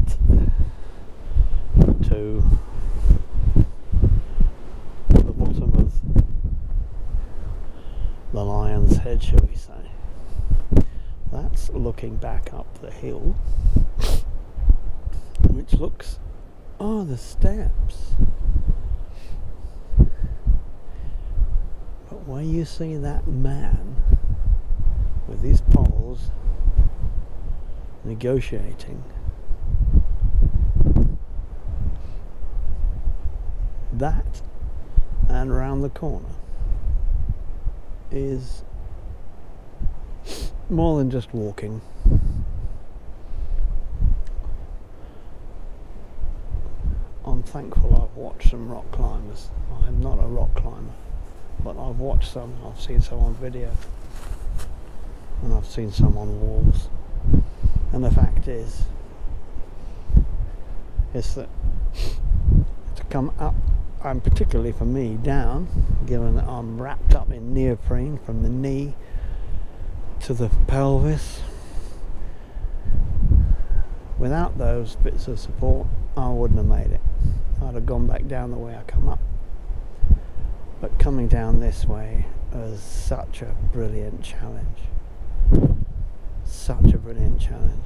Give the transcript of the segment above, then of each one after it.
to the bottom of the Lion's Head, shall we say. That's looking back up the hill, which looks, oh, the steps. But where you see that man with his poles negotiating, that and round the corner is more than just walking. I'm thankful I've watched some rock climbers. I'm not a rock climber, but I've watched some. I've seen some on video and I've seen some on walls, and the fact is that to come up, and particularly for me down, given that I'm wrapped up in neoprene from the knee to the pelvis, without those bits of support I wouldn't have made it. I'd have gone back down the way I come up. But coming down this way was such a brilliant challenge. Such a brilliant challenge.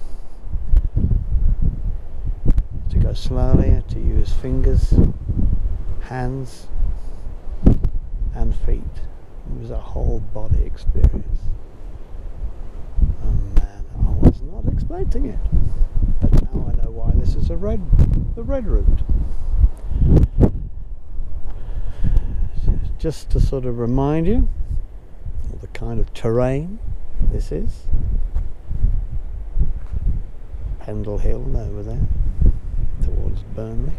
To go slowly, to use fingers, hands and feet. It was a whole body experience. Oh man, I was not expecting it. But now I know why this is the red route. Just to sort of remind you of the kind of terrain this is. Pendle Hill over there towards Burnley.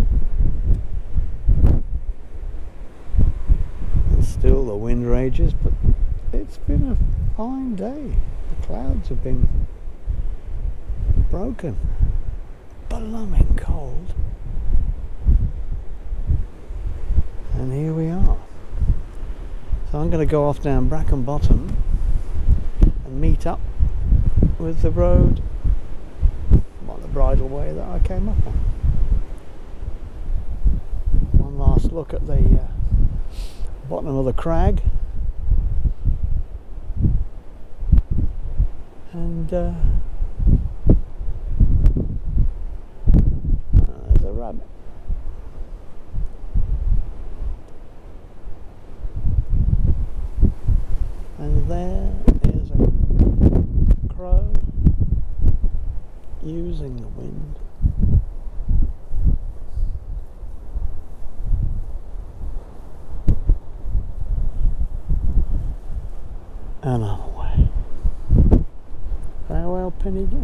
And still the wind rages, but it's been a fine day. The clouds have been broken. Blooming cold. And here we are. So I'm going to go off down Bracken Bottom and meet up with the road, well, the bridle way that I came up on. One last look at the bottom of the crag, and there's a rabbit. And there is a crow using the wind. And I'm away. Farewell, Penny.